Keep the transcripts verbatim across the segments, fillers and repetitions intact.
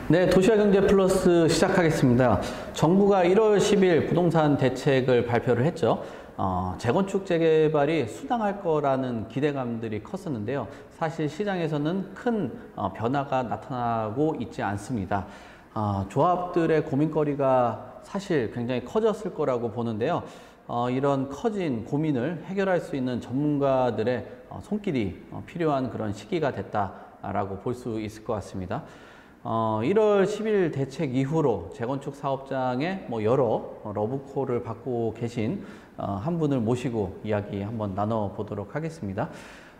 네, 도시화경제 플러스 시작하겠습니다. 정부가 일월 십일 부동산 대책을 발표를 했죠. 어, 재건축 재개발이 수당할 거라는 기대감들이 컸었는데요. 사실 시장에서는 큰 어, 변화가 나타나고 있지 않습니다. 어, 조합들의 고민거리가 사실 굉장히 커졌을 거라고 보는데요. 어, 이런 커진 고민을 해결할 수 있는 전문가들의 어, 손길이 어, 필요한 그런 시기가 됐다라고 볼 수 있을 것 같습니다. 어, 일월 십일 대책 이후로 재건축 사업장에 뭐 여러 러브콜을 받고 계신 어, 한 분을 모시고 이야기 한번 나눠보도록 하겠습니다.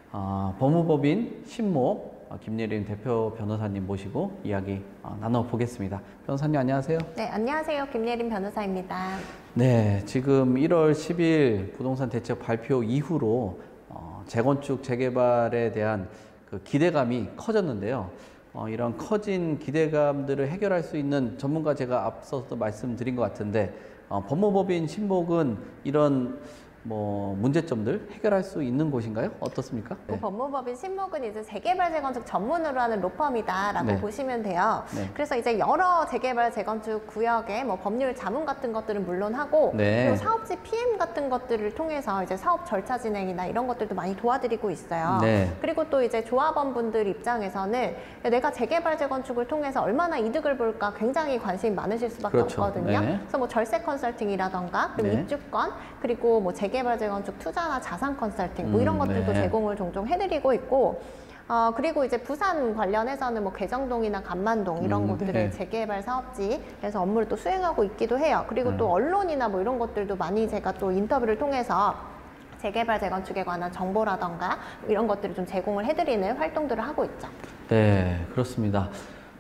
어, 법무법인 신모 어, 김예림 대표 변호사님 모시고 이야기 어, 나눠보겠습니다. 변호사님 안녕하세요. 네, 안녕하세요. 김예림 변호사입니다. 네, 지금 일월 십일 부동산 대책 발표 이후로 어, 재건축 재개발에 대한 그 기대감이 커졌는데요. 어, 이런 커진 기대감들을 해결할 수 있는 전문가 제가 앞서서 말씀드린 것 같은데 어, 법무법인 신목은 이런 뭐 문제점들 해결할 수 있는 곳인가요? 어떻습니까? 그 네. 법무법인 신목은 이제 재개발 재건축 전문으로 하는 로펌이다라고 네. 보시면 돼요. 네. 그래서 이제 여러 재개발 재건축 구역의 뭐 법률 자문 같은 것들은 물론 하고 네. 그리고 사업지 피엠 같은 것들을 통해서 이제 사업 절차 진행이나 이런 것들도 많이 도와드리고 있어요. 네. 그리고 또 이제 조합원분들 입장에서는 내가 재개발 재건축을 통해서 얼마나 이득을 볼까 굉장히 관심이 많으실 수밖에 그렇죠. 없거든요. 네. 그래서 뭐 절세 컨설팅이라던가 그리고 네. 입주권 그리고 뭐 재개발 재건축 투자나 자산 컨설팅 뭐 이런 음, 것들도 네. 제공을 종종 해드리고 있고 어 그리고 이제 부산 관련해서는 뭐 개정동이나 간만동 이런 음, 곳들을 네. 재개발 사업지에서 업무를 또 수행하고 있기도 해요. 그리고 음. 또 언론이나 뭐 이런 것들도 많이 제가 또 인터뷰를 통해서 재개발 재건축에 관한 정보라던가 이런 것들을 좀 제공을 해드리는 활동들을 하고 있죠. 네, 그렇습니다.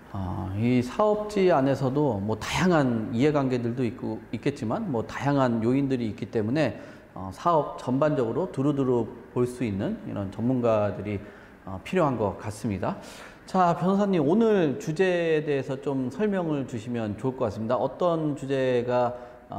어, 이 사업지 안에서도 뭐 다양한 이해관계들도 있고, 있겠지만 뭐 다양한 요인들이 있기 때문에 어, 사업 전반적으로 두루두루 볼 수 있는 이런 전문가들이 어, 필요한 것 같습니다. 자, 변호사님 오늘 주제에 대해서 좀 설명을 주시면 좋을 것 같습니다. 어떤 주제가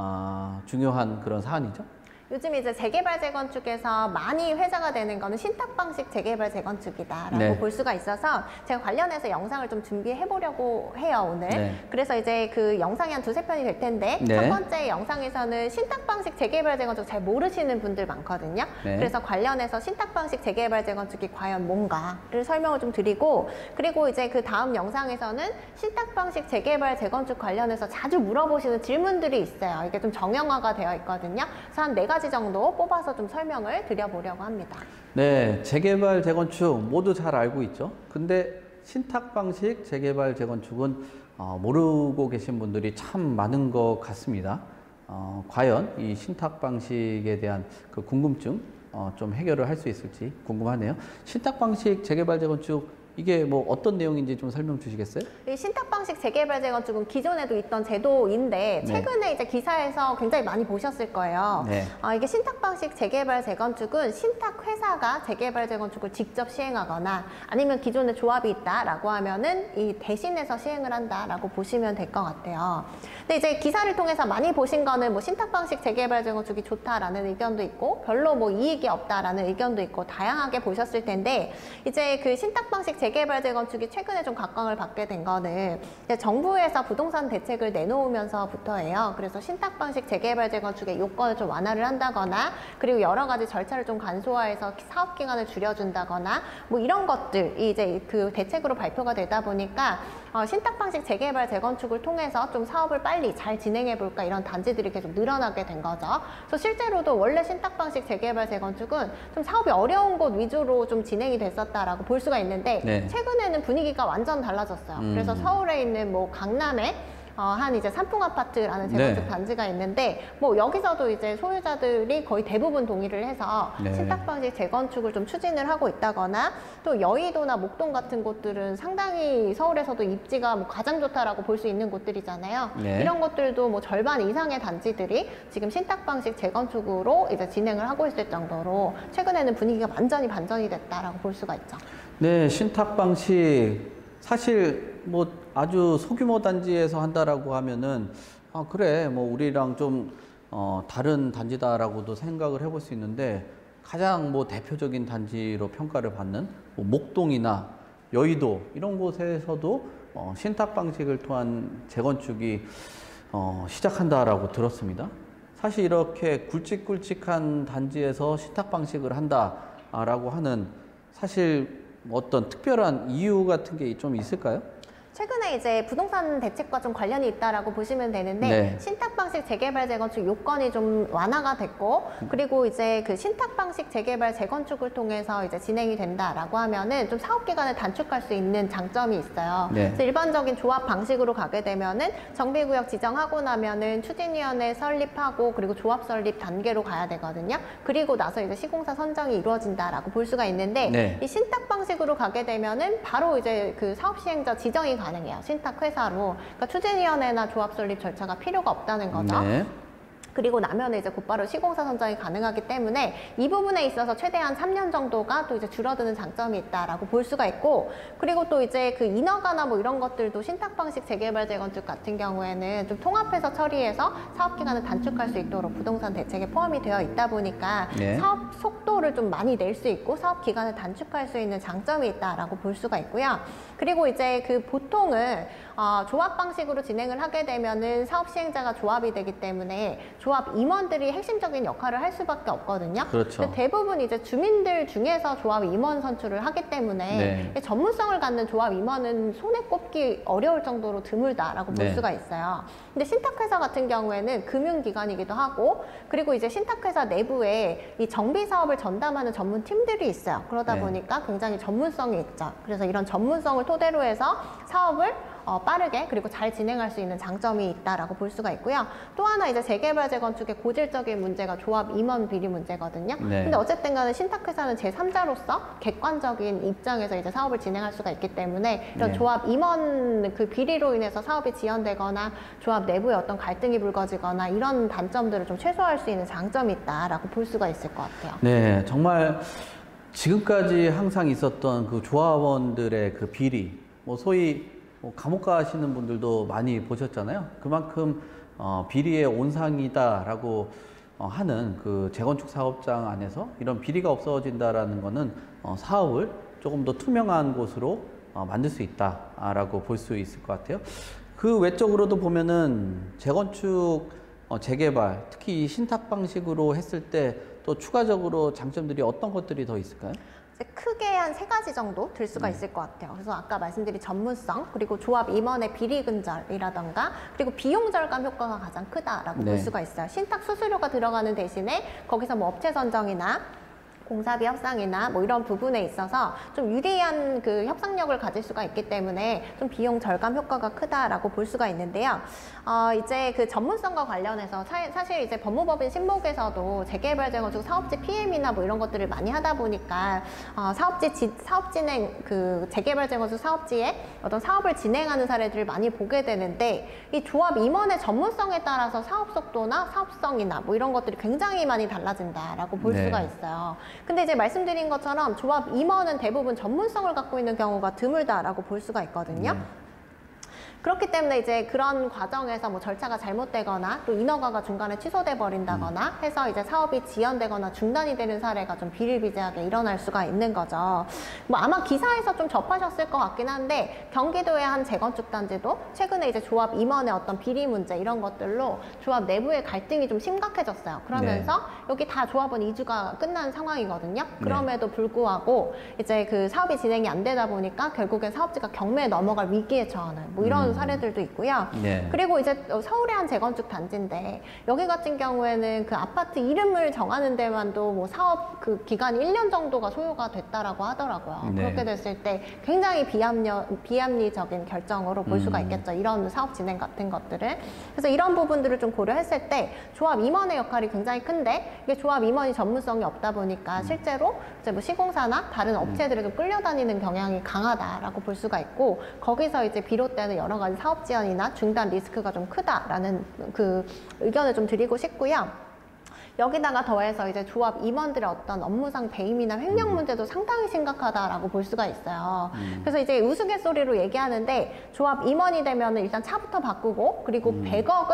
어, 중요한 그런 사안이죠? 요즘 이제 재개발 재건축에서 많이 회자가 되는 거는 신탁 방식 재개발 재건축이다라고 네. 볼 수가 있어서 제가 관련해서 영상을 좀 준비해 보려고 해요 오늘. 네. 그래서 이제 그 영상이 한 두세 편이 될 텐데 네. 첫 번째 영상에서는 신탁 방식 재개발 재건축 잘 모르시는 분들 많거든요. 네. 그래서 관련해서 신탁 방식 재개발 재건축이 과연 뭔가를 설명을 좀 드리고 그리고 이제 그 다음 영상에서는 신탁 방식 재개발 재건축 관련해서 자주 물어보시는 질문들이 있어요. 이게 좀 정형화가 되어 있거든요. 그래서 한 네 가지 정도 뽑아서 좀 설명을 드려보려고 합니다. 네, 재개발, 재건축 모두 잘 알고 있죠. 근데 신탁 방식 재개발, 재건축은 어, 모르고 계신 분들이 참 많은 것 같습니다. 어, 과연 이 신탁 방식에 대한 그 궁금증 어, 좀 해결을 할 수 있을지 궁금하네요. 신탁 방식 재개발, 재건축 이게 뭐 어떤 내용인지 좀 설명 주시겠어요? 이 신탁 방식 재개발 재건축은 기존에도 있던 제도인데 최근에 네. 이제 기사에서 굉장히 많이 보셨을 거예요. 네. 아, 이게 신탁 방식 재개발 재건축은 신탁 회사가 재개발 재건축을 직접 시행하거나 아니면 기존에 조합이 있다라고 하면은 이 대신해서 시행을 한다라고 보시면 될 것 같아요. 근데 이제 기사를 통해서 많이 보신 거는 뭐 신탁 방식 재개발 재건축이 좋다라는 의견도 있고 별로 뭐 이익이 없다라는 의견도 있고 다양하게 보셨을 텐데 이제 그 신탁 방식 재개발 재개발 재건축이 최근에 좀 각광을 받게 된 거는 이제 정부에서 부동산 대책을 내놓으면서부터예요. 그래서 신탁 방식 재개발 재건축의 요건을 좀 완화를 한다거나 그리고 여러 가지 절차를 좀 간소화해서 사업 기간을 줄여준다거나 뭐 이런 것들이 이제 그 대책으로 발표가 되다 보니까 어, 신탁 방식 재개발 재건축을 통해서 좀 사업을 빨리 잘 진행해 볼까 이런 단지들이 계속 늘어나게 된 거죠. 그래서 실제로도 원래 신탁 방식 재개발 재건축은 좀 사업이 어려운 곳 위주로 좀 진행이 됐었다라고 볼 수가 있는데 네. 최근에는 분위기가 완전 달라졌어요. 음. 그래서 서울에 있는 뭐 강남에 어, 한 이제 삼풍 아파트라는 재건축 네. 단지가 있는데 뭐 여기서도 이제 소유자들이 거의 대부분 동의를 해서 네. 신탁 방식 재건축을 좀 추진을 하고 있다거나 또 여의도나 목동 같은 곳들은 상당히 서울에서도 입지가 뭐 가장 좋다라고 볼 수 있는 곳들이잖아요. 네. 이런 것들도 뭐 절반 이상의 단지들이 지금 신탁 방식 재건축으로 이제 진행을 하고 있을 정도로 최근에는 분위기가 완전히 반전이 됐다라고 볼 수가 있죠. 네, 신탁 방식 사실 뭐 아주 소규모 단지에서 한다라고 하면은 아 그래 뭐 우리랑 좀 어, 다른 단지다라고도 생각을 해볼 수 있는데 가장 뭐 대표적인 단지로 평가를 받는 뭐 목동이나 여의도 이런 곳에서도 어, 신탁 방식을 통한 재건축이 어, 시작한다라고 들었습니다. 사실 이렇게 굵직굵직한 단지에서 신탁 방식을 한다라고 하는 사실 어떤 특별한 이유 같은 게 좀 있을까요? 최근에 이제 부동산 대책과 좀 관련이 있다라고 보시면 되는데 네. 신탁 방식 재개발 재건축 요건이 좀 완화가 됐고 그리고 이제 그 신탁 방식 재개발 재건축을 통해서 이제 진행이 된다라고 하면은 좀 사업 기간을 단축할 수 있는 장점이 있어요. 네. 그래서 일반적인 조합 방식으로 가게 되면은 정비구역 지정하고 나면은 추진위원회 설립하고 그리고 조합 설립 단계로 가야 되거든요. 그리고 나서 이제 시공사 선정이 이루어진다라고 볼 수가 있는데 네. 이 신탁 방식으로 가게 되면은 바로 이제 그 사업 시행자 지정이 가능해요. 신탁 회사로. 그러니까 추진위원회나 조합 설립 절차가 필요가 없다는 거죠. 네. 그리고 나면 이제 곧바로 시공사 선정이 가능하기 때문에 이 부분에 있어서 최대한 삼 년 정도가 또 이제 줄어드는 장점이 있다라고 볼 수가 있고 그리고 또 이제 그 인허가나 뭐 이런 것들도 신탁 방식 재개발 재건축 같은 경우에는 좀 통합해서 처리해서 사업 기간을 단축할 수 있도록 부동산 대책에 포함이 되어 있다 보니까 네. 사업 속도를 좀 많이 낼 수 있고 사업 기간을 단축할 수 있는 장점이 있다라고 볼 수가 있고요. 그리고 이제 그 보통은 어, 조합 방식으로 진행을 하게 되면은 사업 시행자가 조합이 되기 때문에 조합 임원들이 핵심적인 역할을 할 수밖에 없거든요. 그렇죠. 근데 대부분 이제 주민들 중에서 조합 임원 선출을 하기 때문에 네. 전문성을 갖는 조합 임원은 손에 꼽기 어려울 정도로 드물다라고 볼 네. 수가 있어요. 근데 신탁회사 같은 경우에는 금융기관이기도 하고 그리고 이제 신탁회사 내부에 이 정비 사업을 전담하는 전문 팀들이 있어요. 그러다 네. 보니까 굉장히 전문성이 있죠. 그래서 이런 전문성을 토대로 해서 사업을 어, 빠르게 그리고 잘 진행할 수 있는 장점이 있다라고 볼 수가 있고요. 또 하나 이제 재개발 재건축의 고질적인 문제가 조합 임원 비리 문제거든요. 네. 근데 어쨌든 간에 신탁회사는 제삼자로서 객관적인 입장에서 이제 사업을 진행할 수가 있기 때문에 이런 네. 조합 임원 그 비리로 인해서 사업이 지연되거나 조합 내부에 어떤 갈등이 불거지거나 이런 단점들을 좀 최소화할 수 있는 장점이 있다라고 볼 수가 있을 것 같아요. 네, 정말 지금까지 항상 있었던 그 조합원들의 그 비리, 뭐 소위 뭐 감옥 가시는 분들도 많이 보셨잖아요. 그만큼 어, 비리의 온상이다라고 어, 하는 그 재건축 사업장 안에서 이런 비리가 없어진다라는 거는 어, 사업을 조금 더 투명한 곳으로 어, 만들 수 있다라고 볼 수 있을 것 같아요. 그 외적으로도 보면은 재건축 어, 재개발, 특히 이 신탁 방식으로 했을 때 또 추가적으로 장점들이 어떤 것들이 더 있을까요? 크게 한 세 가지 정도 들 수가 있을 것 같아요. 그래서 아까 말씀드린 전문성, 그리고 조합 임원의 비리 근절이라던가, 그리고 비용 절감 효과가 가장 크다라고 네. 볼 수가 있어요. 신탁 수수료가 들어가는 대신에 거기서 뭐 업체 선정이나 공사비 협상이나 뭐 이런 부분에 있어서 좀 유리한 그 협상력을 가질 수가 있기 때문에 좀 비용 절감 효과가 크다라고 볼 수가 있는데요. 어, 이제 그 전문성과 관련해서 사, 사실 이제 법무법인 신목에서도 재개발 재건축 사업지 피엠이나 뭐 이런 것들을 많이 하다 보니까 어, 사업지 지, 사업 진행 그 재개발 재건축 사업지에 어떤 사업을 진행하는 사례들을 많이 보게 되는데 이 조합 임원의 전문성에 따라서 사업 속도나 사업성이나 뭐 이런 것들이 굉장히 많이 달라진다라고 볼 네. 수가 있어요. 근데 이제 말씀드린 것처럼 조합 임원은 대부분 전문성을 갖고 있는 경우가 드물다라고 볼 수가 있거든요. 네. 그렇기 때문에 이제 그런 과정에서 뭐 절차가 잘못되거나 또 인허가가 중간에 취소돼 버린다거나 해서 이제 사업이 지연되거나 중단이 되는 사례가 좀 비일비재하게 일어날 수가 있는 거죠. 뭐 아마 기사에서 좀 접하셨을 것 같긴 한데 경기도의 한 재건축 단지도 최근에 이제 조합 임원의 어떤 비리 문제 이런 것들로 조합 내부의 갈등이 좀 심각해졌어요. 그러면서 네. 여기 다 조합원 이주가 끝난 상황이거든요. 그럼에도 불구하고 이제 그 사업이 진행이 안 되다 보니까 결국엔 사업지가 경매에 넘어갈 위기에 처하는 뭐 이런 음. 사례들도 있고요. 네. 그리고 이제 서울의 한 재건축 단지인데 여기 같은 경우에는 그 아파트 이름을 정하는 데만도 뭐 사업 그 기간이 일 년 정도가 소요가 됐다라고 하더라고요. 네. 그렇게 됐을 때 굉장히 비합리, 비합리적인 결정으로 볼 수가 음. 있겠죠. 이런 사업 진행 같은 것들을. 그래서 이런 부분들을 좀 고려했을 때 조합 임원의 역할이 굉장히 큰데 이게 조합 임원이 전문성이 없다 보니까 실제로 이제 뭐 시공사나 다른 업체들에 좀 끌려다니는 경향이 강하다라고 볼 수가 있고 거기서 이제 비롯되는 여러 가지 사업 지연이나 중단 리스크가 좀 크다라는 그 의견을 좀 드리고 싶고요. 여기다가 더해서 이제 조합 임원들의 어떤 업무상 배임이나 횡령 문제도 상당히 심각하다라고 볼 수가 있어요. 음. 그래서 이제 우스갯소리로 얘기하는데 조합 임원이 되면은 일단 차부터 바꾸고 그리고 음. 백억을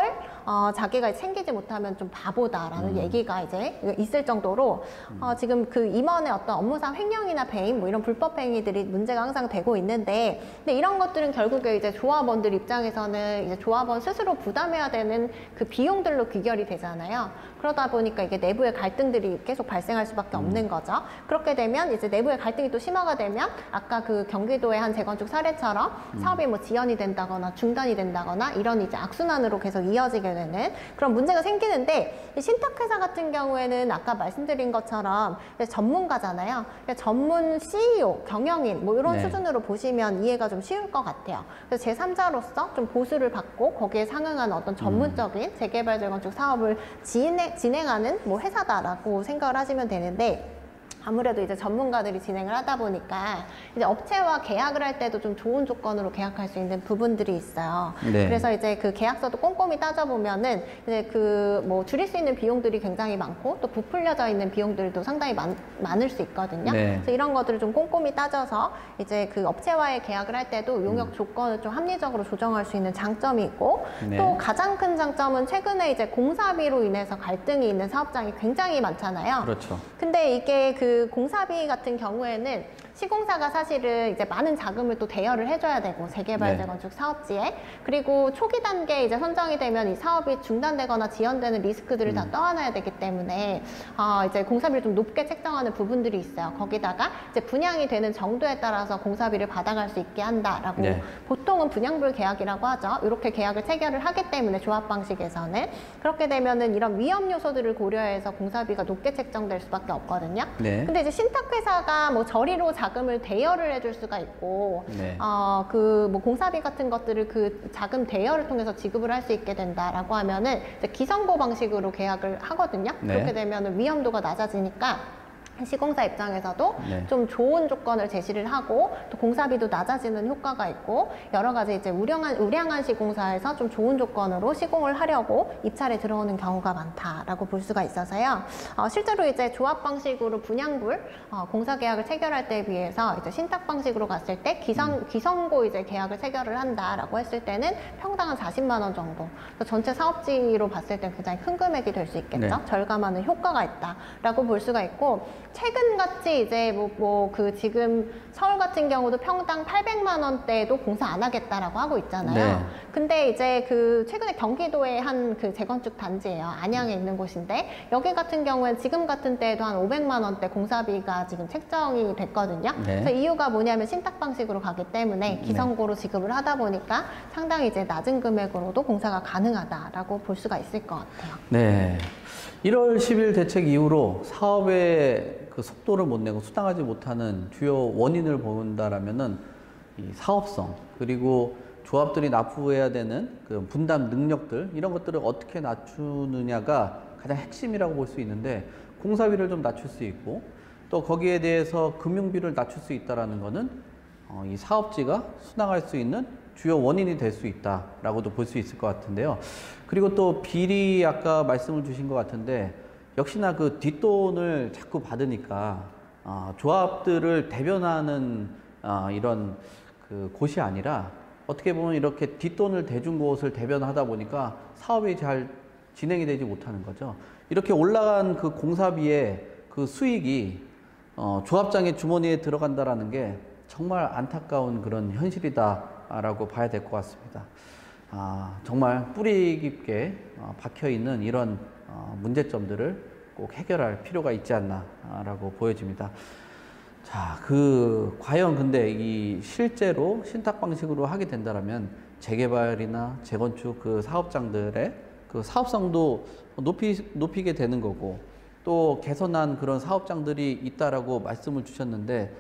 어, 자기가 생기지 못하면 좀 바보다라는 음. 얘기가 이제 있을 정도로 어, 지금 그 임원의 어떤 업무상 횡령이나 배임 뭐 이런 불법 행위들이 문제가 항상 되고 있는데, 근데 이런 것들은 결국에 이제 조합원들 입장에서는 이제 조합원 스스로 부담해야 되는 그 비용들로 귀결이 되잖아요. 그러다 보니까 이게 내부의 갈등들이 계속 발생할 수밖에 없는 거죠. 그렇게 되면 이제 내부의 갈등이 또 심화가 되면 아까 그 경기도의 한 재건축 사례처럼 사업이 뭐 지연이 된다거나 중단이 된다거나 이런 이제 악순환으로 계속 이어지게 되는 그런 문제가 생기는데, 이 신탁회사 같은 경우에는 아까 말씀드린 것처럼 전문가잖아요. 전문 씨이오, 경영인 뭐 이런 네. 수준으로 보시면 이해가 좀 쉬울 것 같아요. 그래서 제삼자로서 좀 보수를 받고 거기에 상응한 어떤 전문적인 재개발 재건축 사업을 진행, 진행하는 뭐 회사다라고 생각을 하시면 되는데, 아무래도 이제 전문가들이 진행을 하다 보니까 이제 업체와 계약을 할 때도 좀 좋은 조건으로 계약할 수 있는 부분들이 있어요. 네. 그래서 이제 그 계약서도 꼼꼼히 따져보면은 이제 그 뭐 줄일 수 있는 비용들이 굉장히 많고 또 부풀려져 있는 비용들도 상당히 많, 많을 수 있거든요. 네. 그래서 이런 것들을 좀 꼼꼼히 따져서 이제 그 업체와의 계약을 할 때도 용역 조건을 좀 합리적으로 조정할 수 있는 장점이 있고, 네. 또 가장 큰 장점은 최근에 이제 공사비로 인해서 갈등이 있는 사업장이 굉장히 많잖아요. 그렇죠. 근데 이게 그 공사비 같은 경우에는 시공사가 사실은 이제 많은 자금을 또 대여를 해줘야 되고, 재개발 네. 재건축 사업지에, 그리고 초기 단계에 이제 선정이 되면 이 사업이 중단되거나 지연되는 리스크들을 음. 다 떠안아야 되기 때문에 어, 이제 공사비를 좀 높게 책정하는 부분들이 있어요. 거기다가 이제 분양이 되는 정도에 따라서 공사비를 받아갈 수 있게 한다라고. 네. 보통은 분양불 계약이라고 하죠. 이렇게 계약을 체결을 하기 때문에 조합 방식에서는 그렇게 되면은 이런 위험 요소들을 고려해서 공사비가 높게 책정될 수밖에 없거든요. 네. 근데 이제 신탁회사가 뭐 저리로 자금을 대여를 해줄 수가 있고, 네. 어, 그 뭐 공사비 같은 것들을 그 자금 대여를 통해서 지급을 할 수 있게 된다라고 하면은 이제 기성고 방식으로 계약을 하거든요. 네. 그렇게 되면은 위험도가 낮아지니까 시공사 입장에서도 네. 좀 좋은 조건을 제시를 하고, 또 공사비도 낮아지는 효과가 있고, 여러 가지 이제 우량한, 우량한 시공사에서 좀 좋은 조건으로 시공을 하려고 입찰에 들어오는 경우가 많다라고 볼 수가 있어서요. 어, 실제로 이제 조합 방식으로 분양불 어, 공사 계약을 체결할 때에 비해서 이제 신탁 방식으로 갔을 때 기성, 음. 기성고 이제 계약을 체결을 한다라고 했을 때는 평당 한 사십만 원 정도. 그래서 전체 사업지로 봤을 때 굉장히 큰 금액이 될 수 있겠죠. 네. 절감하는 효과가 있다라고 볼 수가 있고, 최근 같이 이제 뭐, 뭐, 그 지금 서울 같은 경우도 평당 팔백만 원대도 공사 안 하겠다라고 하고 있잖아요. 네. 근데 이제 그 최근에 경기도의 한 그 재건축 단지예요. 안양에 있는 곳인데, 여기 같은 경우엔 지금 같은 때에도 한 오백만 원대 공사비가 지금 책정이 됐거든요. 네. 그래서 이유가 뭐냐면 신탁 방식으로 가기 때문에 기성고로 지급을 하다 보니까 상당히 이제 낮은 금액으로도 공사가 가능하다라고 볼 수가 있을 것 같아요. 네. 일월 십일 대책 이후로 사업의 그 속도를 못 내고 수당하지 못하는 주요 원인을 본다라면은 이 사업성, 그리고 조합들이 납부해야 되는 그 분담 능력들, 이런 것들을 어떻게 낮추느냐가 가장 핵심이라고 볼 수 있는데, 공사비를 좀 낮출 수 있고 또 거기에 대해서 금융비를 낮출 수 있다라는 거는 어, 이 사업지가 수당할 수 있는 주요 원인이 될 수 있다라고도 볼 수 있을 것 같은데요. 그리고 또 비리 아까 말씀을 주신 것 같은데, 역시나 그 뒷돈을 자꾸 받으니까 어, 조합들을 대변하는 어, 이런 그 곳이 아니라, 어떻게 보면 이렇게 뒷돈을 대준 곳을 대변하다 보니까 사업이 잘 진행이 되지 못하는 거죠. 이렇게 올라간 그 공사비의 그 수익이 어, 조합장의 주머니에 들어간다라는 게 정말 안타까운 그런 현실이다라고 봐야 될 것 같습니다. 아, 정말 뿌리 깊게 어, 박혀 있는 이런 어, 문제점들을 꼭 해결할 필요가 있지 않나라고 보여집니다. 자, 그 과연 근데 이 실제로 신탁 방식으로 하게 된다라면 재개발이나 재건축 그 사업장들의 그 사업성도 높이 높이게 되는 거고, 또 개선한 그런 사업장들이 있다라고 말씀을 주셨는데,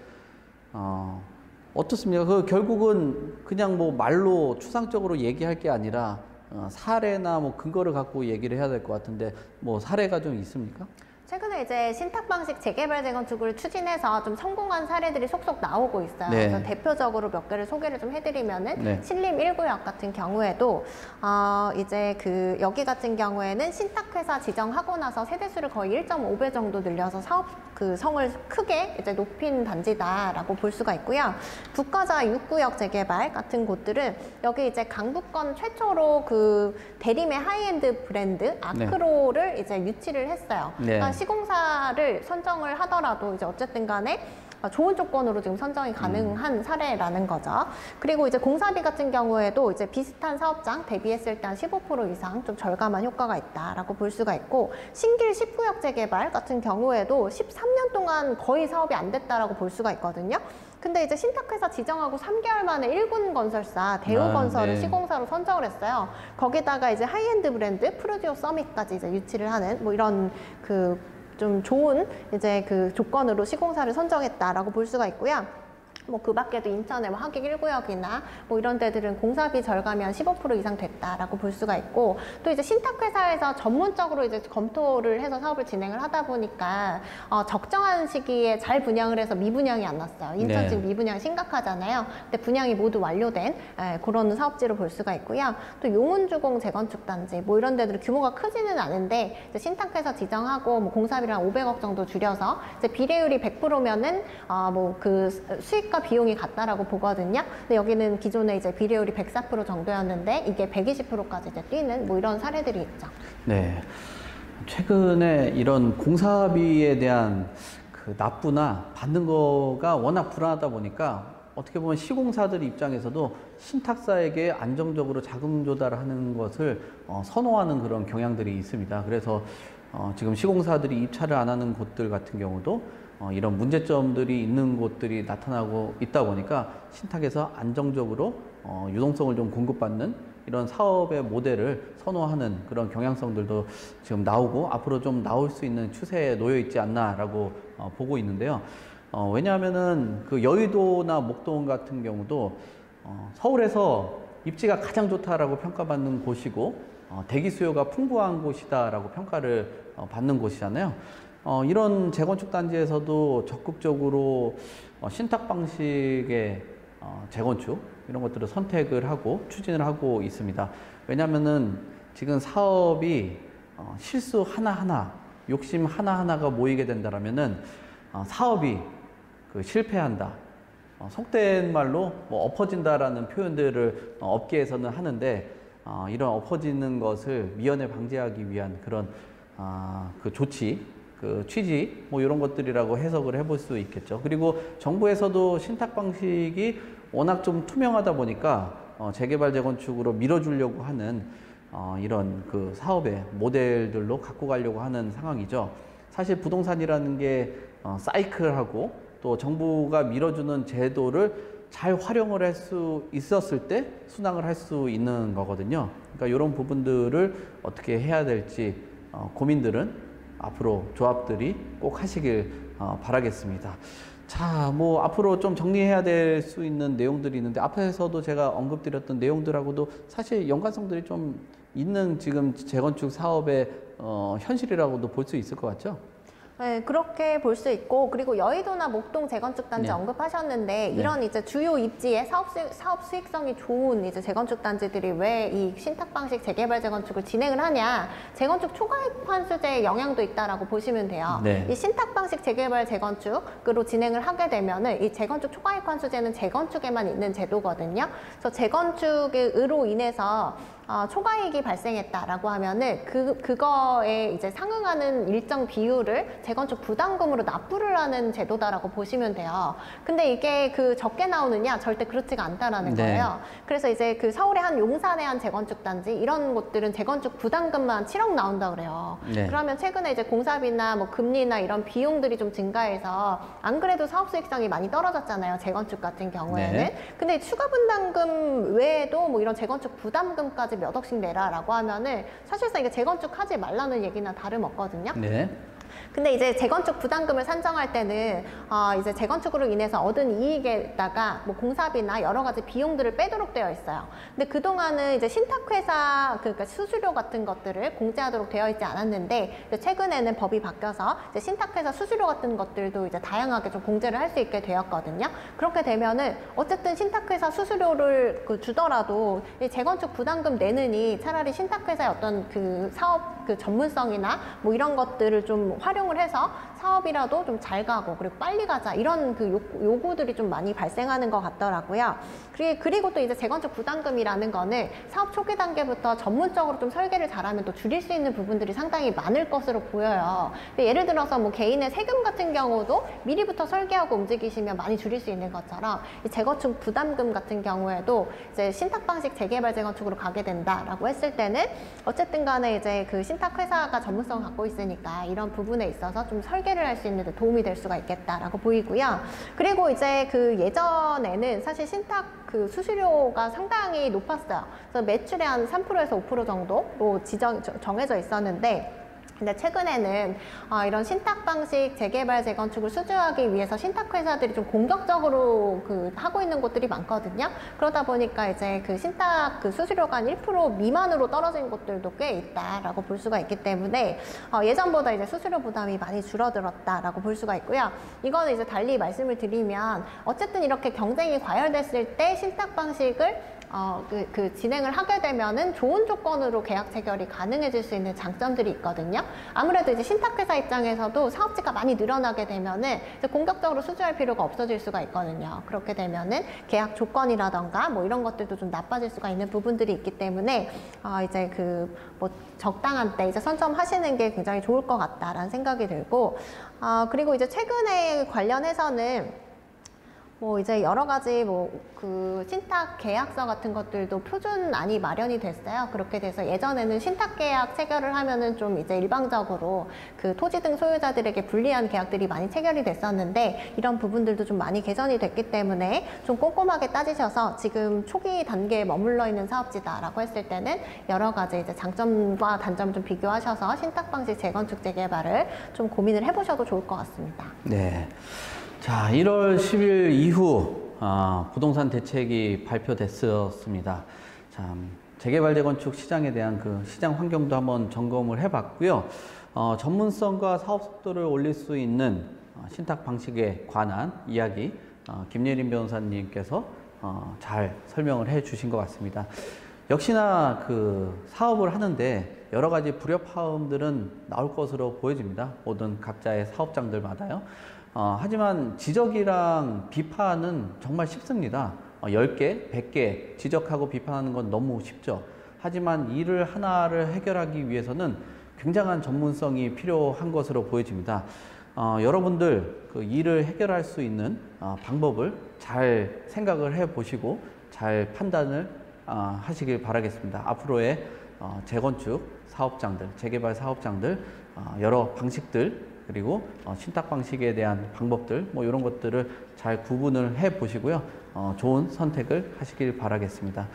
어, 어떻습니까? 그 결국은 그냥 뭐 말로 추상적으로 얘기할 게 아니라 어, 사례나 뭐 근거를 갖고 얘기를 해야 될 것 같은데, 뭐 사례가 좀 있습니까? 최근에 최근에 이제 신탁 방식 재개발 재건축을 추진해서 좀 성공한 사례들이 속속 나오고 있어요. 네. 그래서 대표적으로 몇 개를 소개를 좀 해드리면은 네. 신림 일 구역 같은 경우에도 어 이제 그 여기 같은 경우에는 신탁회사 지정하고 나서 세대수를 거의 일 점 오 배 정도 늘려서 사업 그 성을 크게 이제 높인 단지다라고 볼 수가 있고요. 북가자 육 구역 재개발 같은 곳들은 여기 이제 강북권 최초로 그 대림의 하이엔드 브랜드 아크로를 네. 이제 유치를 했어요. 네. 그러니까 시공사를 선정을 하더라도 이제 어쨌든 간에 좋은 조건으로 지금 선정이 가능한 음. 사례라는 거죠. 그리고 이제 공사비 같은 경우에도 이제 비슷한 사업장 대비했을 때 한 십오 퍼센트 이상 좀 절감한 효과가 있다라고 볼 수가 있고, 신길 십 구역 재개발 같은 경우에도 십삼 년 동안 거의 사업이 안 됐다라고 볼 수가 있거든요. 근데 이제 신탁회사 지정하고 삼 개월 만에 일군 건설사 대우건설을 아, 네. 시공사로 선정을 했어요. 거기다가 이제 하이엔드 브랜드 프루디오 서밋까지 이제 유치를 하는 뭐 이런 그 좀 좋은 이제 그 조건으로 시공사를 선정했다라고 볼 수가 있고요. 뭐 그 밖에도 인천의 뭐 하객 일 구역이나 뭐 이런 데들은 공사비 절감이 한 십오 퍼센트 이상 됐다라고 볼 수가 있고, 또 이제 신탁회사에서 전문적으로 이제 검토를 해서 사업을 진행을 하다 보니까 어 적정한 시기에 잘 분양을 해서 미분양이 안 났어요. 인천 네. 지금 미분양 심각하잖아요. 근데 분양이 모두 완료된 에, 그런 사업지로 볼 수가 있고요. 또 용운주공 재건축 단지 뭐 이런 데들 규모가 크지는 않은데 이제 신탁회사 지정하고 뭐 공사비를 한 오백억 정도 줄여서 이제 비례율이 백 퍼센트면은 어 뭐 그 수익 비용이 같다라고 보거든요. 근데 여기는 기존에 이제 비례율이 백사 퍼센트 정도였는데 이게 백이십 퍼센트까지 이제 뛰는 뭐 이런 사례들이 있죠. 네. 최근에 이런 공사비에 대한 그 납부나 받는 거가 워낙 불안하다 보니까 어떻게 보면 시공사들 입장에서도 신탁사에게 안정적으로 자금 조달하는 것을 어, 선호하는 그런 경향들이 있습니다. 그래서 어, 지금 시공사들이 입찰을 안 하는 곳들 같은 경우도 어, 이런 문제점들이 있는 곳들이 나타나고 있다 보니까 신탁에서 안정적으로 어, 유동성을 좀 공급받는 이런 사업의 모델을 선호하는 그런 경향성들도 지금 나오고 앞으로 좀 나올 수 있는 추세에 놓여 있지 않나라고 어, 보고 있는데요. 어, 왜냐하면은 그 여의도나 목동 같은 경우도 어, 서울에서 입지가 가장 좋다라고 평가받는 곳이고 어, 대기 수요가 풍부한 곳이다라고 평가를 어, 받는 곳이잖아요. 어, 이런 재건축 단지에서도 적극적으로 어, 신탁 방식의 어, 재건축 이런 것들을 선택을 하고 추진을 하고 있습니다. 왜냐하면은 지금 사업이 어, 실수 하나하나, 욕심 하나하나가 모이게 된다라면은 어, 사업이 그 실패한다. 어, 속된 말로 뭐 엎어진다라는 표현들을 어, 업계에서는 하는데 어, 이런 엎어지는 것을 미연에 방지하기 위한 그런 어, 그 조치, 그 취지 뭐 이런 것들이라고 해석을 해볼 수 있겠죠. 그리고 정부에서도 신탁 방식이 워낙 좀 투명하다 보니까 어, 재개발 재건축으로 밀어주려고 하는 어, 이런 그 사업의 모델들로 갖고 가려고 하는 상황이죠. 사실 부동산이라는 게 어, 사이클하고 또 정부가 밀어주는 제도를 잘 활용을 할 수 있었을 때 순항을 할 수 있는 거거든요. 그러니까 이런 부분들을 어떻게 해야 될지 어, 고민들은 앞으로 조합들이 꼭 하시길 어, 바라겠습니다. 자, 뭐 앞으로 좀 정리해야 될 수 있는 내용들이 있는데 앞에서도 제가 언급드렸던 내용들하고도 사실 연관성들이 좀 있는 지금 재건축 사업의 어, 현실이라고도 볼 수 있을 것 같죠? 네, 그렇게 볼 수 있고, 그리고 여의도나 목동 재건축 단지 네. 언급하셨는데 네. 이런 이제 주요 입지에 사업 수, 사업 수익성이 좋은 이제 재건축 단지들이 왜 이 신탁 방식 재개발 재건축을 진행을 하냐? 재건축 초과이익 환수제의 영향도 있다라고 보시면 돼요. 네. 이 신탁 방식 재개발 재건축으로 진행을 하게 되면은 이 재건축 초과이익 환수제는 재건축에만 있는 제도거든요. 그래서 재건축으로 인해서 어, 초과이익이 발생했다라고 하면은 그, 그거에 이제 상응하는 일정 비율을 재건축 부담금으로 납부를 하는 제도다라고 보시면 돼요. 근데 이게 그 적게 나오느냐? 절대 그렇지가 않다라는 네. 거예요. 그래서 이제 그 서울의 한 용산의 한 재건축 단지 이런 곳들은 재건축 부담금만 칠억 나온다 그래요. 네. 그러면 최근에 이제 공사비나 뭐 금리나 이런 비용들이 좀 증가해서 안 그래도 사업 수익성이 많이 떨어졌잖아요. 재건축 같은 경우에는. 네. 근데 추가 분담금 외에도 뭐 이런 재건축 부담금까지 몇 억씩 내라라고 하면은 사실상 이게 재건축 하지 말라는 얘기나 다름없거든요. 네. 근데 이제 재건축 부담금을 산정할 때는 어 이제 재건축으로 인해서 얻은 이익에다가 뭐 공사비나 여러 가지 비용들을 빼도록 되어 있어요. 근데 그동안은 이제 신탁회사 그러니까 수수료 같은 것들을 공제하도록 되어 있지 않았는데 이제 최근에는 법이 바뀌어서 이제 신탁회사 수수료 같은 것들도 이제 다양하게 좀 공제를 할 수 있게 되었거든요. 그렇게 되면은 어쨌든 신탁회사 수수료를 그 주더라도 이 재건축 부담금 내느니 차라리 신탁회사의 어떤 그 사업 그 전문성이나 뭐 이런 것들을 좀 활용을 해서 사업이라도 좀 잘 가고 그리고 빨리 가자 이런 그 요구들이 좀 많이 발생하는 것 같더라고요. 그리고 또 이제 재건축 부담금이라는 거는 사업 초기 단계부터 전문적으로 좀 설계를 잘하면 또 줄일 수 있는 부분들이 상당히 많을 것으로 보여요. 예를 들어서 뭐 개인의 세금 같은 경우도 미리부터 설계하고 움직이시면 많이 줄일 수 있는 것처럼 이 재건축 부담금 같은 경우에도 이제 신탁 방식 재개발 재건축으로 가게 된다라고 했을 때는 어쨌든 간에 이제 그 신탁 회사가 전문성을 갖고 있으니까 이런 부분에 있어서 좀 설계를 할 수 있는 데 도움이 될 수가 있겠다라고 보이고요. 그리고 이제 그 예전에는 사실 신탁 그 수수료가 상당히 높았어요. 그래서 매출의 한 삼 퍼센트에서 오 퍼센트 정도로 지정, 정해져 있었는데 근데 최근에는 어, 이런 신탁 방식 재개발 재건축을 수주하기 위해서 신탁 회사들이 좀 공격적으로 그 하고 있는 곳들이 많거든요. 그러다 보니까 이제 그 신탁 그 수수료가 한 일 퍼센트 미만으로 떨어진 곳들도 꽤 있다라고 볼 수가 있기 때문에 어, 예전보다 이제 수수료 부담이 많이 줄어들었다라고 볼 수가 있고요. 이거는 이제 달리 말씀을 드리면 어쨌든 이렇게 경쟁이 과열됐을 때 신탁 방식을 어, 그, 그 진행을 하게 되면은 좋은 조건으로 계약 체결이 가능해질 수 있는 장점들이 있거든요. 아무래도 이제 신탁회사 입장에서도 사업지가 많이 늘어나게 되면은 이제 공격적으로 수주할 필요가 없어질 수가 있거든요. 그렇게 되면은 계약 조건이라던가 뭐 이런 것들도 좀 나빠질 수가 있는 부분들이 있기 때문에 어, 이제 그 뭐 적당한 때 이제 선점하시는 게 굉장히 좋을 것 같다라는 생각이 들고 어, 그리고 이제 최근에 관련해서는 뭐 이제 여러 가지 뭐 그 신탁 계약서 같은 것들도 표준안이 마련이 됐어요. 그렇게 돼서 예전에는 신탁 계약 체결을 하면은 좀 이제 일방적으로 그 토지 등 소유자들에게 불리한 계약들이 많이 체결이 됐었는데 이런 부분들도 좀 많이 개선이 됐기 때문에 좀 꼼꼼하게 따지셔서 지금 초기 단계에 머물러 있는 사업지다라고 했을 때는 여러 가지 이제 장점과 단점을 좀 비교하셔서 신탁 방식 재건축 재개발을 좀 고민을 해보셔도 좋을 것 같습니다. 네. 자, 일월 십일 이후 어, 부동산 대책이 발표됐었습니다. 참, 재개발 재건축 시장에 대한 그 시장 환경도 한번 점검을 해봤고요. 어, 전문성과 사업 속도를 올릴 수 있는 어, 신탁 방식에 관한 이야기 어, 김예린 변호사님께서 어, 잘 설명을 해주신 것 같습니다. 역시나 그 사업을 하는데 여러 가지 불협화음들은 나올 것으로 보여집니다. 모든 각자의 사업장들마다요. 어, 하지만 지적이랑 비판은 정말 쉽습니다. 어, 열 개, 백 개 지적하고 비판하는 건 너무 쉽죠. 하지만 일을 하나를 해결하기 위해서는 굉장한 전문성이 필요한 것으로 보여집니다. 어, 여러분들 그 일을 해결할 수 있는 어, 방법을 잘 생각을 해 보시고 잘 판단을 어, 하시길 바라겠습니다. 앞으로의 어, 재건축 사업장들, 재개발 사업장들 어, 여러 방식들 그리고 어, 신탁 방식에 대한 방법들 뭐 이런 것들을 잘 구분을 해 보시고요. 어, 좋은 선택을 하시길 바라겠습니다.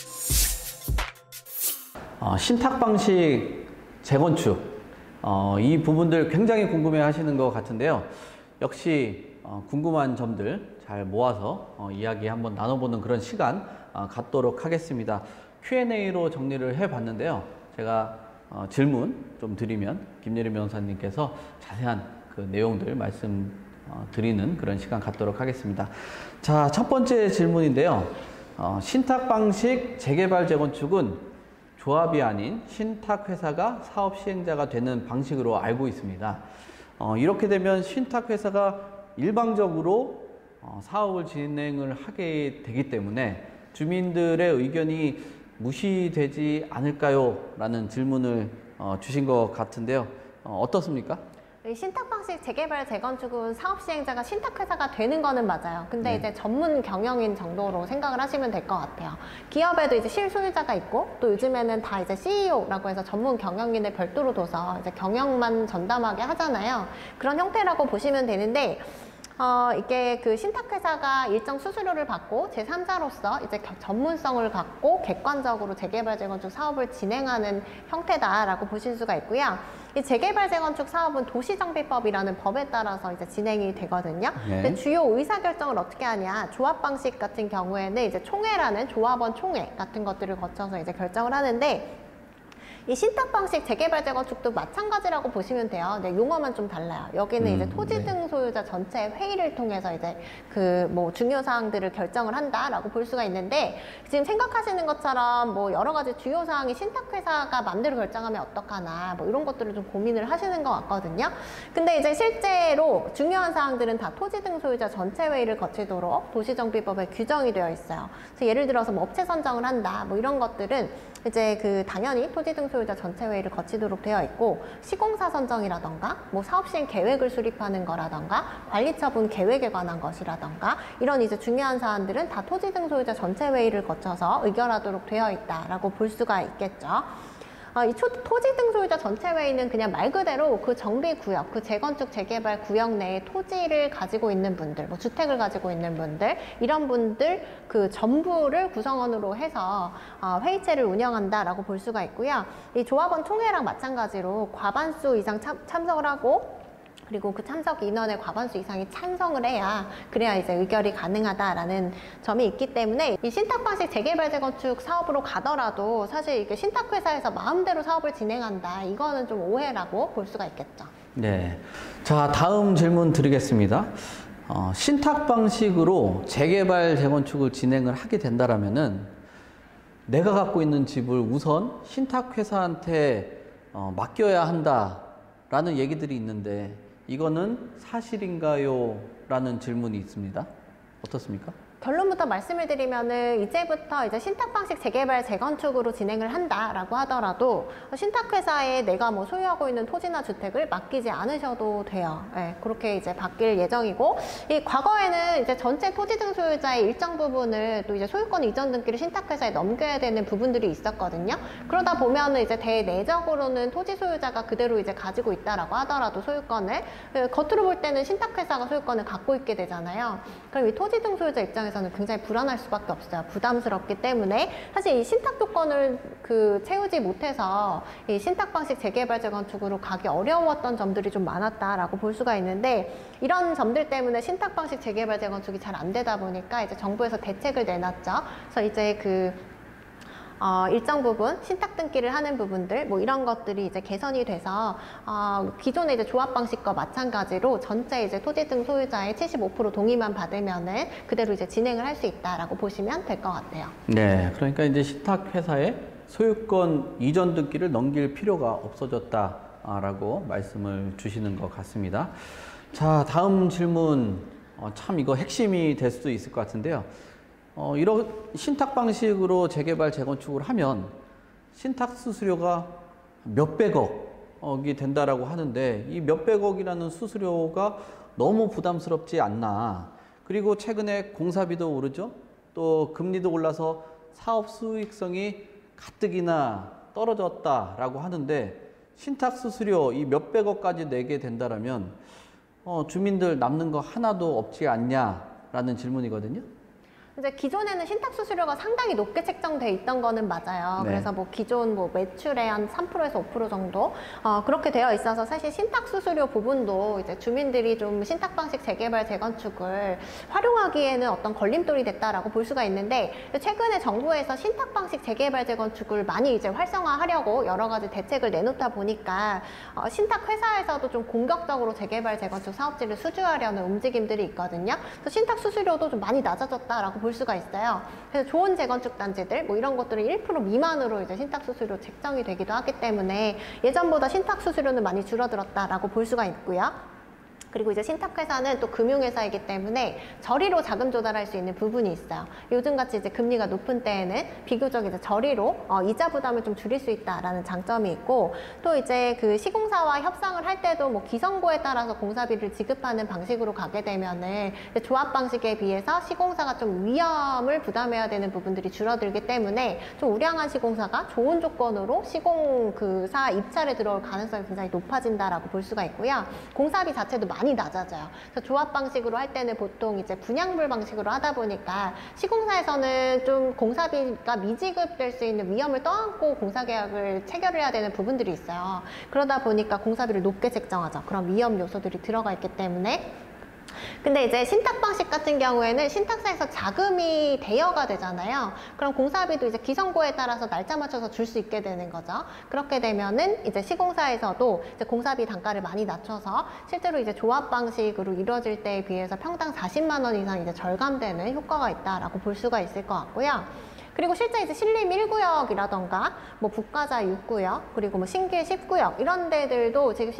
어, 신탁 방식 재건축 어, 이 부분들 굉장히 궁금해 하시는 것 같은데요. 역시 어, 궁금한 점들 잘 모아서 어, 이야기 한번 나눠보는 그런 시간 어, 갖도록 하겠습니다. 큐 앤 에이로 정리를 해 봤는데요. 제가 어, 질문 좀 드리면 김예린 변호사님께서 자세한 그 내용들 말씀 어, 드리는 그런 시간 갖도록 하겠습니다. 자, 첫 번째 질문인데요. 어, 신탁 방식 재개발 재건축은 조합이 아닌 신탁 회사가 사업 시행자가 되는 방식으로 알고 있습니다. 어, 이렇게 되면 신탁 회사가 일방적으로 어, 사업을 진행을 하게 되기 때문에 주민들의 의견이 무시되지 않을까요? 라는 질문을 어, 주신 것 같은데요. 어, 어떻습니까? 신탁 방식 재개발 재건축은 사업 시행자가 신탁 회사가 되는 거는 맞아요. 근데 네. 이제 전문 경영인 정도로 생각을 하시면 될 것 같아요. 기업에도 이제 실소유자가 있고 또 요즘에는 다 이제 씨 이 오라고 해서 전문 경영인을 별도로 둬서 이제 경영만 전담하게 하잖아요. 그런 형태라고 보시면 되는데 어, 이게 그 신탁회사가 일정 수수료를 받고 제삼자로서 이제 겨- 전문성을 갖고 객관적으로 재개발 재건축 사업을 진행하는 형태다라고 보실 수가 있고요. 이 재개발 재건축 사업은 도시정비법이라는 법에 따라서 이제 진행이 되거든요. 네. 근데 주요 의사결정을 어떻게 하냐? 조합 방식 같은 경우에는 이제 총회라는 조합원 총회 같은 것들을 거쳐서 이제 결정을 하는데, 이 신탁 방식 재개발 재건축도 마찬가지라고 보시면 돼요. 근데 용어만 좀 달라요. 여기는 음, 이제 토지 네. 등 소유자 전체 회의를 통해서 이제 그 뭐 중요 사항들을 결정을 한다라고 볼 수가 있는데, 지금 생각하시는 것처럼 뭐 여러 가지 주요 사항이 신탁 회사가 마음대로 결정하면 어떡하나 뭐 이런 것들을 좀 고민을 하시는 것 같거든요. 근데 이제 실제로 중요한 사항들은 다 토지 등 소유자 전체 회의를 거치도록 도시정비법에 규정이 되어 있어요. 그래서 예를 들어서 뭐 업체 선정을 한다 뭐 이런 것들은 이제 그 당연히 토지 등 소유자 전체 회의를 거치도록 되어 있고, 시공사 선정이라던가 뭐 사업 시행 계획을 수립하는 거라던가 관리 처분 계획에 관한 것이라던가 이런 이제 중요한 사안들은 다 토지 등 소유자 전체 회의를 거쳐서 의결하도록 되어 있다라고 볼 수가 있겠죠. 어, 이 초, 토지 등 소유자 전체 회의는 그냥 말 그대로 그 정비구역, 그 재건축, 재개발 구역 내에 토지를 가지고 있는 분들, 뭐 주택을 가지고 있는 분들, 이런 분들 그 전부를 구성원으로 해서 어, 회의체를 운영한다라고 볼 수가 있고요. 이 조합원 총회랑 마찬가지로 과반수 이상 참, 참석을 하고, 그리고 그 참석 인원의 과반수 이상이 찬성을 해야 그래야 이제 의결이 가능하다라는 점이 있기 때문에, 이 신탁 방식 재개발 재건축 사업으로 가더라도 사실 이게 신탁 회사에서 마음대로 사업을 진행한다, 이거는 좀 오해라고 볼 수가 있겠죠. 네. 자, 다음 질문 드리겠습니다. 어, 신탁 방식으로 재개발 재건축을 진행을 하게 된다라면은 내가 갖고 있는 집을 우선 신탁 회사한테 어, 맡겨야 한다라는 얘기들이 있는데, 이거는 사실인가요? 라는 질문이 있습니다. 어떻습니까? 결론부터 말씀을 드리면은 이제부터 이제 신탁 방식 재개발 재건축으로 진행을 한다라고 하더라도 신탁회사에 내가 뭐 소유하고 있는 토지나 주택을 맡기지 않으셔도 돼요. 네, 그렇게 이제 바뀔 예정이고, 이 과거에는 이제 전체 토지 등 소유자의 일정 부분을 또 이제 소유권 이전 등기를 신탁회사에 넘겨야 되는 부분들이 있었거든요. 그러다 보면은 이제 대내적으로는 토지 소유자가 그대로 이제 가지고 있다라고 하더라도 소유권을, 겉으로 볼 때는 신탁회사가 소유권을 갖고 있게 되잖아요. 그럼 이 토지 등 소유자 입장에서 에서는 굉장히 불안할 수밖에 없어요. 부담스럽기 때문에 사실 이 신탁 조건을 그 채우지 못해서 이 신탁 방식 재개발 재건축으로 가기 어려웠던 점들이 좀 많았다라고 볼 수가 있는데, 이런 점들 때문에 신탁 방식 재개발 재건축이 잘 안 되다 보니까 이제 정부에서 대책을 내놨죠. 그래서 이제 그 어, 일정 부분 신탁 등기를 하는 부분들 뭐 이런 것들이 이제 개선이 돼서 어, 기존의 이제 조합 방식과 마찬가지로 전체 이제 토지 등 소유자의 칠십오 퍼센트 동의만 받으면은 그대로 이제 진행을 할 수 있다라고 보시면 될 것 같아요. 네, 그러니까 이제 신탁 회사에 소유권 이전 등기를 넘길 필요가 없어졌다라고 말씀을 주시는 것 같습니다. 자, 다음 질문, 어, 참 이거 핵심이 될 수도 있을 것 같은데요. 어, 이런 신탁 방식으로 재개발 재건축을 하면 신탁 수수료가 몇백억이 된다라고 하는데, 이 몇백억이라는 수수료가 너무 부담스럽지 않나. 그리고 최근에 공사비도 오르죠. 또 금리도 올라서 사업 수익성이 가뜩이나 떨어졌다라고 하는데, 신탁 수수료 이 몇백억까지 내게 된다라면 어, 주민들 남는 거 하나도 없지 않냐라는 질문이거든요. 이제 기존에는 신탁 수수료가 상당히 높게 책정돼 있던 거는 맞아요. 네. 그래서 뭐 기존 뭐 매출의 한 삼 퍼센트에서 오 퍼센트 정도 어, 그렇게 되어 있어서 사실 신탁 수수료 부분도 이제 주민들이 좀 신탁 방식 재개발 재건축을 활용하기에는 어떤 걸림돌이 됐다라고 볼 수가 있는데, 최근에 정부에서 신탁 방식 재개발 재건축을 많이 이제 활성화하려고 여러 가지 대책을 내놓다 보니까 어, 신탁 회사에서도 좀 공격적으로 재개발 재건축 사업지를 수주하려는 움직임들이 있거든요. 그래서 신탁 수수료도 좀 많이 낮아졌다라고 볼 수가 있어요. 그래서 좋은 재건축 단지들 뭐 이런 것들은 일 퍼센트 미만으로 이제 신탁 수수료 책정이 되기도 하기 때문에 예전보다 신탁 수수료는 많이 줄어들었다라고 볼 수가 있고요. 그리고 이제 신탁회사는 또 금융회사이기 때문에 저리로 자금 조달할 수 있는 부분이 있어요. 요즘같이 이제 금리가 높은 때에는 비교적 이제 저리로 어, 이자 부담을 좀 줄일 수 있다라는 장점이 있고, 또 이제 그 시공사와 협상을 할 때도 뭐 기성고에 따라서 공사비를 지급하는 방식으로 가게 되면은 조합 방식에 비해서 시공사가 좀 위험을 부담해야 되는 부분들이 줄어들기 때문에 좀 우량한 시공사가 좋은 조건으로 시공 그 사 입찰에 들어올 가능성이 굉장히 높아진다라고 볼 수가 있고요. 공사비 자체도 많이 많이 낮아져요. 그래서 조합 방식으로 할 때는 보통 이제 분양불 방식으로 하다 보니까 시공사에서는 좀 공사비가 미지급될 수 있는 위험을 떠안고 공사계약을 체결을 해야 되는 부분들이 있어요. 그러다 보니까 공사비를 높게 책정하죠. 그런 위험 요소들이 들어가 있기 때문에. 근데 이제 신탁 방식 같은 경우에는 신탁사에서 자금이 대여가 되잖아요. 그럼 공사비도 이제 기성고에 따라서 날짜 맞춰서 줄 수 있게 되는 거죠. 그렇게 되면은 이제 시공사에서도 이제 공사비 단가를 많이 낮춰서 실제로 이제 조합 방식으로 이루어질 때에 비해서 평당 사십만 원 이상 이제 절감되는 효과가 있다라고 볼 수가 있을 것 같고요. 그리고 실제 이제 신림 일 구역이라던가 뭐 북가자 육 구역 그리고 뭐 신길 십 구역 이런 데들도 지금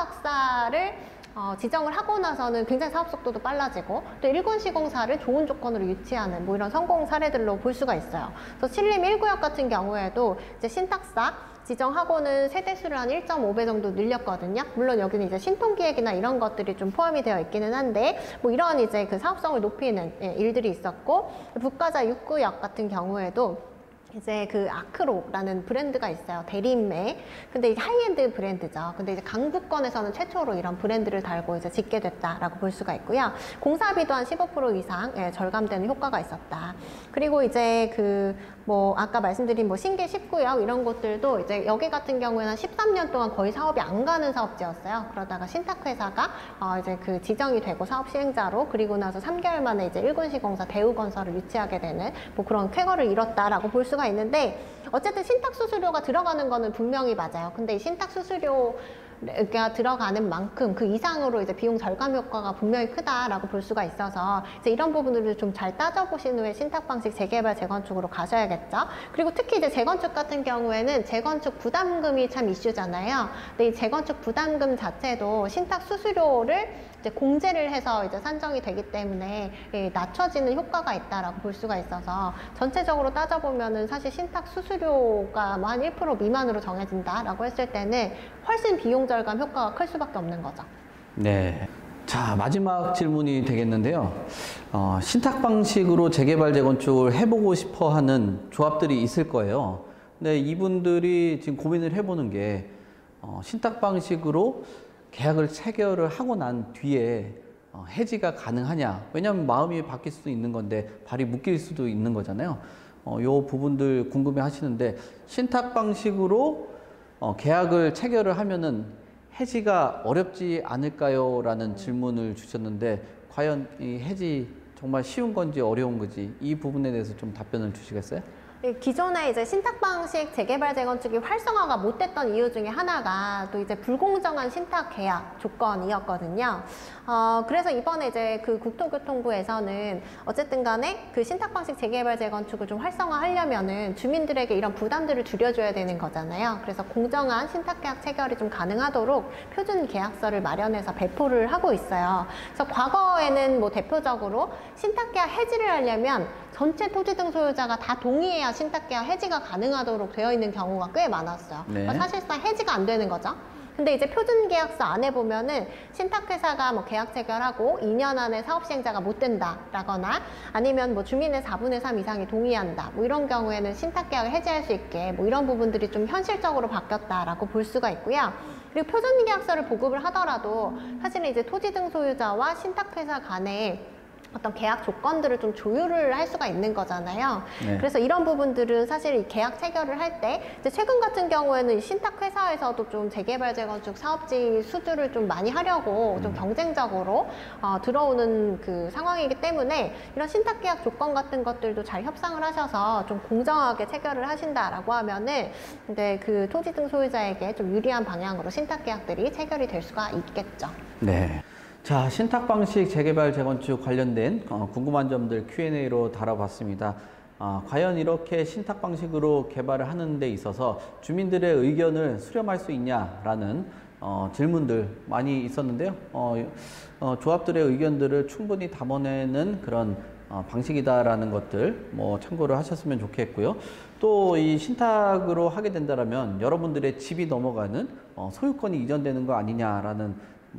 신탁사를 어, 지정을 하고 나서는 굉장히 사업 속도도 빨라지고 또 일군 시공사를 좋은 조건으로 유치하는 뭐 이런 성공 사례들로 볼 수가 있어요. 그래서 신림 일 구역 같은 경우에도 이제 신탁사 지정하고는 세대수를 한 일 점 오 배 정도 늘렸거든요. 물론 여기는 이제 신통기획이나 이런 것들이 좀 포함이 되어 있기는 한데 뭐 이런 이제 그 사업성을 높이는 예, 일들이 있었고 북가자 육 구역 같은 경우에도 이제 그 아크로라는 브랜드가 있어요. 대림매. 근데 이제 하이엔드 브랜드죠. 근데 이제 강북권에서는 최초로 이런 브랜드를 달고 이제 짓게 됐다라고 볼 수가 있고요. 공사비도 한 십오 퍼센트 이상 예, 절감되는 효과가 있었다. 그리고 이제 그 뭐 아까 말씀드린 뭐 신길 십 구역 이런 곳들도 이제 여기 같은 경우에는 십삼 년 동안 거의 사업이 안 가는 사업지였어요. 그러다가 신탁회사가 어 이제 그 지정이 되고 사업 시행자로 그리고 나서 삼 개월 만에 이제 일군 시공사 대우건설을 유치하게 되는 뭐 그런 쾌거를 이뤘다라고 볼 수가 있는데 어쨌든 신탁 수수료가 들어가는 거는 분명히 맞아요. 근데 이 신탁 수수료 가 들어가는 만큼 그 이상으로 이제 비용 절감 효과가 분명히 크다라고 볼 수가 있어서 이제 이런 부분들을 좀 잘 따져보신 후에 신탁 방식 재개발 재건축으로 가셔야겠죠. 그리고 특히 이제 재건축 같은 경우에는 재건축 부담금이 참 이슈잖아요. 근데 이 재건축 부담금 자체도 신탁 수수료를 이제 공제를 해서 이제 산정이 되기 때문에 예, 낮춰지는 효과가 있다라고 볼 수가 있어서 전체적으로 따져보면은 사실 신탁 수수료가 뭐 한 일 퍼센트 미만으로 정해진다라고 했을 때는 훨씬 비용 절감 효과가 클 수밖에 없는 거죠. 네. 자, 마지막 질문이 되겠는데요. 어, 신탁 방식으로 재개발 재건축을 해보고 싶어 하는 조합들이 있을 거예요. 근데 이분들이 지금 고민을 해보는 게 어, 신탁 방식으로 계약을 체결을 하고 난 뒤에 어, 해지가 가능하냐. 왜냐하면 마음이 바뀔 수도 있는 건데 발이 묶일 수도 있는 거잖아요. 어, 요 부분들 궁금해 하시는데 신탁 방식으로 어, 계약을 체결을 하면은 해지가 어렵지 않을까요? 라는 질문을 주셨는데 과연 이 해지 정말 쉬운 건지 어려운 건지 이 부분에 대해서 좀 답변을 주시겠어요? 기존에 이제 신탁 방식 재개발 재건축이 활성화가 못 됐던 이유 중에 하나가 또 이제 불공정한 신탁 계약 조건이었거든요. 어, 그래서 이번에 이제 그 국토교통부에서는 어쨌든 간에 그 신탁 방식 재개발 재건축을 좀 활성화하려면은 주민들에게 이런 부담들을 줄여줘야 되는 거잖아요. 그래서 공정한 신탁 계약 체결이 좀 가능하도록 표준 계약서를 마련해서 배포를 하고 있어요. 그래서 과거에는 뭐 대표적으로 신탁 계약 해지를 하려면 전체 토지 등 소유자가 다 동의해야 신탁계약 해지가 가능하도록 되어 있는 경우가 꽤 많았어요. 네. 그러니까 사실상 해지가 안 되는 거죠. 근데 이제 표준계약서 안에 보면은 신탁회사가 뭐 계약 체결하고 이 년 안에 사업시행자가 못 된다라거나 아니면 뭐 주민의 사분의 삼 이상이 동의한다. 뭐 이런 경우에는 신탁계약을 해지할 수 있게 뭐 이런 부분들이 좀 현실적으로 바뀌었다라고 볼 수가 있고요. 그리고 표준계약서를 보급을 하더라도 사실은 이제 토지 등 소유자와 신탁회사 간에 어떤 계약 조건들을 좀 조율을 할 수가 있는 거잖아요. 네. 그래서 이런 부분들은 사실 이 계약 체결을 할 때 최근 같은 경우에는 이 신탁 회사에서도 좀 재개발 재건축 사업지 수주를 좀 많이 하려고 좀 경쟁적으로 어, 들어오는 그 상황이기 때문에 이런 신탁 계약 조건 같은 것들도 잘 협상을 하셔서 좀 공정하게 체결을 하신다라고 하면은 근데 그 토지 등 소유자에게 좀 유리한 방향으로 신탁 계약들이 체결이 될 수가 있겠죠. 네. 자, 신탁 방식 재개발 재건축 관련된 어, 궁금한 점들 큐 앤 에이로 다뤄봤습니다. 어, 과연 이렇게 신탁 방식으로 개발을 하는 데 있어서 주민들의 의견을 수렴할 수 있냐라는 어, 질문들 많이 있었는데요. 어, 어, 조합들의 의견들을 충분히 담아내는 그런 어, 방식이다라는 것들 뭐 참고를 하셨으면 좋겠고요. 또 이 신탁으로 하게 된다면 여러분들의 집이 넘어가는 어, 소유권이 이전되는 거 아니냐라는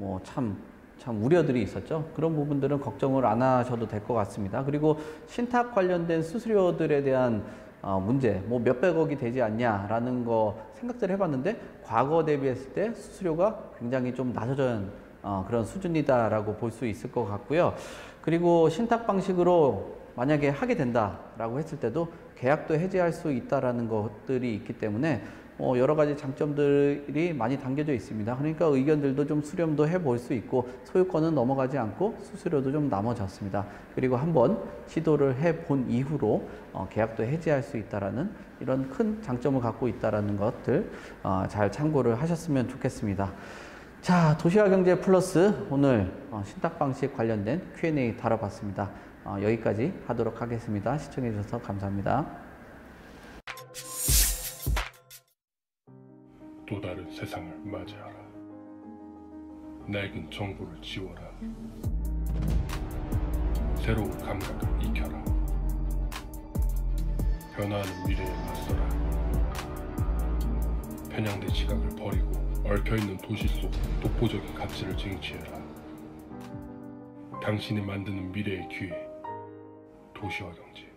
뭐참 참 우려들이 있었죠. 그런 부분들은 걱정을 안 하셔도 될 것 같습니다. 그리고 신탁 관련된 수수료들에 대한 어, 문제, 뭐 몇백억이 되지 않냐라는 거 생각들을 해봤는데 과거 대비했을 때 수수료가 굉장히 좀 낮아진 어, 그런 수준이다라고 볼 수 있을 것 같고요. 그리고 신탁 방식으로 만약에 하게 된다라고 했을 때도 계약도 해지할 수 있다라는 것들이 있기 때문에 어, 여러 가지 장점들이 많이 담겨져 있습니다. 그러니까 의견들도 좀 수렴도 해볼 수 있고 소유권은 넘어가지 않고 수수료도 좀 남아졌습니다. 그리고 한번 시도를 해본 이후로 어, 계약도 해지할 수 있다라는 이런 큰 장점을 갖고 있다라는 것들 어, 잘 참고를 하셨으면 좋겠습니다. 자, 도시화경제 플러스 오늘 어, 신탁 방식 관련된 큐 앤 에이 다뤄봤습니다. 어, 여기까지 하도록 하겠습니다. 시청해 주셔서 감사합니다. 또 다른 세상을 맞이하라. 낡은 정보를 지워라. 새로운 감각을 익혀라. 변화하는 미래에 맞서라. 편향된 시각을 버리고 얽혀있는 도시 속 독보적인 가치를 쟁취해라. 당신이 만드는 미래의 기회, 도시화경제.